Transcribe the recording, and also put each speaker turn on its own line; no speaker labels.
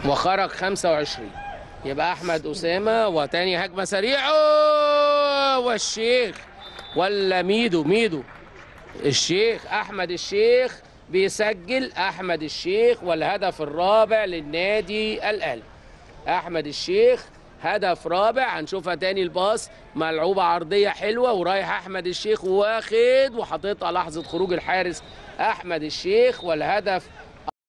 وخرج 25. يبقى احمد اسامه وتاني هجمه سريعه والشيخ ولا ميدو الشيخ احمد الشيخ بيسجل. احمد الشيخ والهدف الرابع للنادي الاهلي. احمد الشيخ هدف رابع. هنشوفها تاني. الباص ملعوبه عرضيه حلوه ورايح احمد الشيخ واخد وحاططها لحظه خروج الحارس احمد الشيخ والهدف